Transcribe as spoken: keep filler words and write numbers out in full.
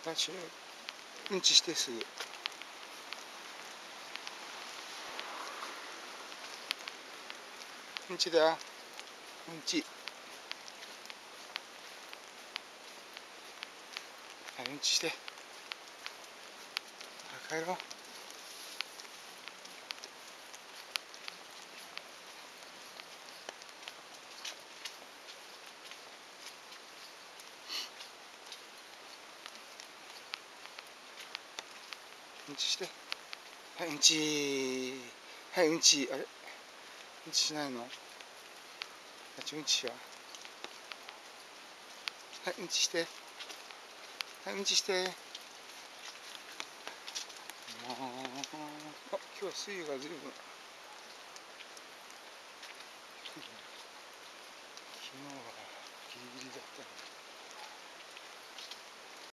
最初うんちしてすぐ。うんちだ。うんち。はい、うんちして。帰ろう。うんちして。はい、うんち。はい、うんち。あれ、うんちしないの？あっちうんちしよう。はい、うんちして。はい、うんちして。あ、今日は水位がずいぶん。昨日はギリギリだったのに。